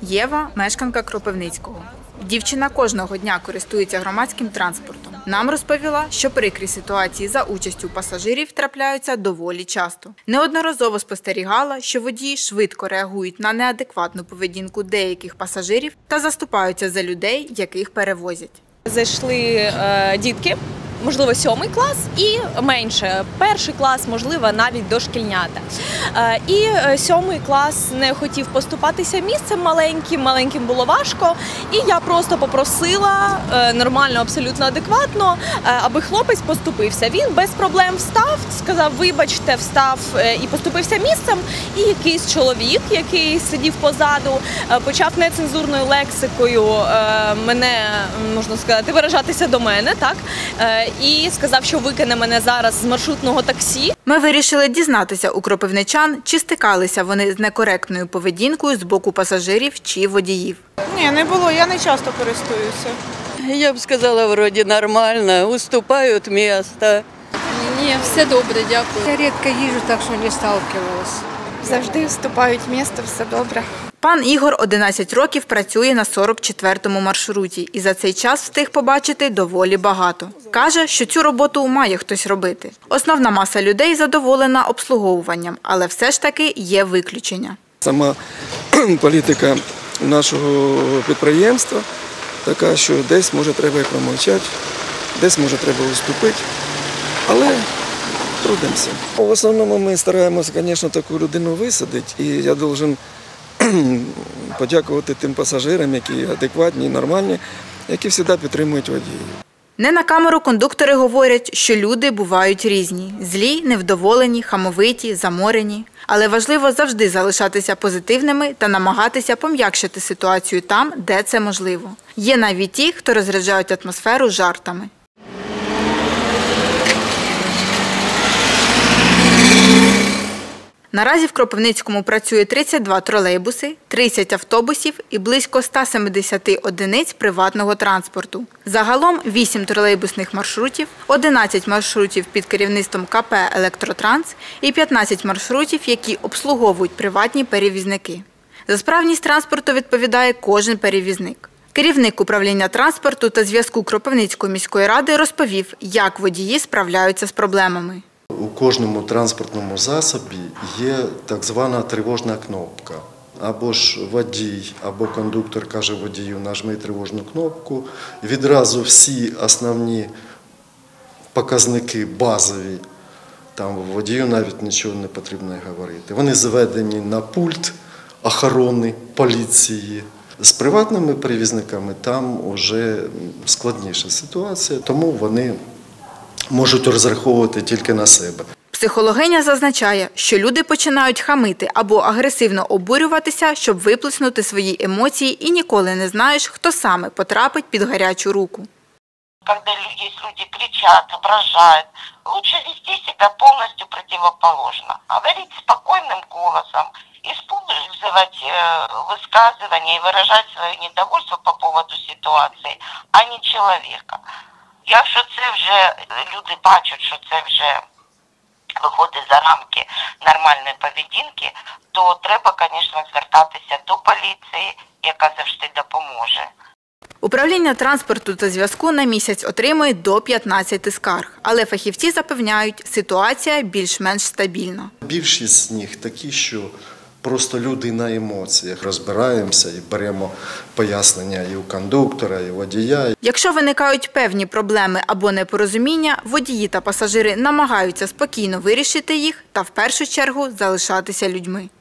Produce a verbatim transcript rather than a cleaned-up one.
Єва – мешканка Кропивницького. Дівчина кожного дня користується громадським транспортом. Нам розповіла, що прикрі ситуації за участю пасажирів трапляються доволі часто. Неодноразово спостерігала, що водії швидко реагують на неадекватну поведінку деяких пасажирів та заступаються за людей, яких перевозять. Зайшли е, дітки, можливо, сьомий клас і менше, перший клас, можливо, навіть дошкільнята. Е, і сьомий клас не хотів поступатися місцем маленьким, маленьким було важко. І я просто попросила е, нормально, абсолютно адекватно, е, аби хлопець поступився. Він без проблем встав, сказав, вибачте, встав е, і поступився місцем. І якийсь чоловік, який сидів позаду, е, почав нецензурною лексикою е, мене, можна сказати, виражатися до мене, так? Е, і сказав, що викине мене зараз з маршрутного таксі. Ми вирішили дізнатися у кропивничан, чи стикалися вони з некоректною поведінкою з боку пасажирів чи водіїв. Ні, не було, я не часто користуюся. Я б сказала, вроді нормально, уступають місце. Ні, все добре, дякую. Я рідко їжджу, так що не сталкивалася. Завжди вступають місто, все добре. Пан Ігор одинадцять років працює на сорок четвертому маршруті і за цей час встиг побачити доволі багато. Каже, що цю роботу має хтось робити. Основна маса людей задоволена обслуговуванням, але все ж таки є виключення. Сама політика нашого підприємства така, що десь, може, треба і промовчати, десь, може, треба уступити, але трудимося. В основному ми стараємося, звісно, таку людину висадити, і я повинен подякувати тим пасажирам, які адекватні, нормальні, які завжди підтримують водіїв. Не на камеру кондуктори говорять, що люди бувають різні – злі, невдоволені, хамовиті, заморені. Але важливо завжди залишатися позитивними та намагатися пом'якшити ситуацію там, де це можливо. Є навіть ті, хто розряджають атмосферу жартами. Наразі в Кропивницькому працює тридцять два тролейбуси, тридцять автобусів і близько ста семидесяти одиниць приватного транспорту. Загалом вісім тролейбусних маршрутів, одинадцять маршрутів під керівництвом ка пе «Електротранс» і п'ятнадцять маршрутів, які обслуговують приватні перевізники. За справність транспорту відповідає кожен перевізник. Керівник управління транспорту та зв'язку Кропивницької міської ради розповів, як водії справляються з проблемами. У кожному транспортному засобі є так звана тривожна кнопка. Або ж водій, або кондуктор каже водію, нажми тривожну кнопку. Відразу всі основні показники базові, там водію навіть нічого не потрібно говорити. Вони зведені на пульт охорони, поліції. З приватними перевізниками там вже складніша ситуація, тому вони можуть розраховувати тільки на себе. Психологиня зазначає, що люди починають хамити або агресивно обурюватися, щоб виплеснути свої емоції, і ніколи не знаєш, хто саме потрапить під гарячу руку. Коли є люди кричать, ображають, лучше вести себе повністю противоположно. Говорити спокійним голосом, использовать высказывания и выражать своє недовольство по поводу ситуації, а не чоловіка. Якщо це вже люди бачать, що це вже виходить за рамки нормальної поведінки, то треба, звісно, звертатися до поліції, яка завжди допоможе. Управління транспорту та зв'язку на місяць отримує до п'ятнадцяти скарг. Але фахівці запевняють, ситуація більш-менш стабільна. Більшість з них такі, що просто люди на емоціях розбираємося і беремо пояснення і у кондуктора, і у водія. Якщо виникають певні проблеми або непорозуміння, водії та пасажири намагаються спокійно вирішити їх та в першу чергу залишатися людьми.